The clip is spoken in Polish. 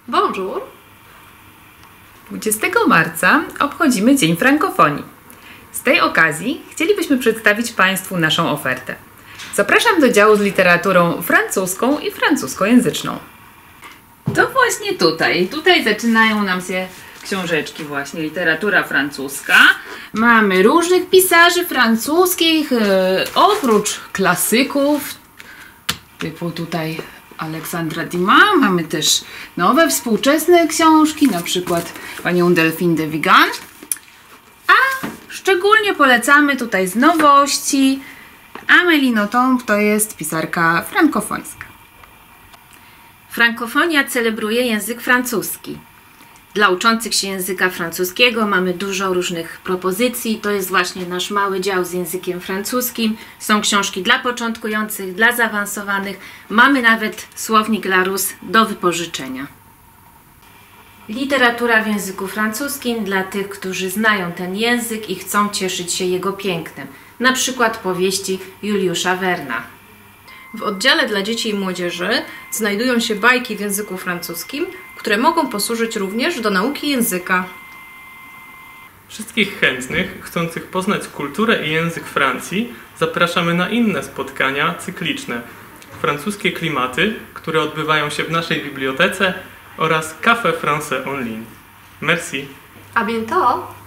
Bonjour! 20 marca obchodzimy Dzień Frankofonii. Z tej okazji chcielibyśmy przedstawić Państwu naszą ofertę. Zapraszam do działu z literaturą francuską i francuskojęzyczną. To właśnie tutaj zaczynają nam się książeczki właśnie, literatura francuska. Mamy różnych pisarzy francuskich, oprócz klasyków, typu tutaj Aleksandra Dumas. Mamy też nowe, współczesne książki, na przykład panią Delphine de Vigan. A szczególnie polecamy tutaj z nowości Amélie Nothomb, to jest pisarka frankofońska. Frankofonia celebruje język francuski. Dla uczących się języka francuskiego mamy dużo różnych propozycji. To jest właśnie nasz mały dział z językiem francuskim. Są książki dla początkujących, dla zaawansowanych. Mamy nawet słownik Larousse do wypożyczenia. Literatura w języku francuskim dla tych, którzy znają ten język i chcą cieszyć się jego pięknem. Na przykład powieści Juliusza Verna. W oddziale dla dzieci i młodzieży znajdują się bajki w języku francuskim, które mogą posłużyć również do nauki języka. Wszystkich chętnych, chcących poznać kulturę i język Francji, zapraszamy na inne spotkania cykliczne. Francuskie klimaty, które odbywają się w naszej bibliotece oraz Café Français en ligne. Merci! A bientôt!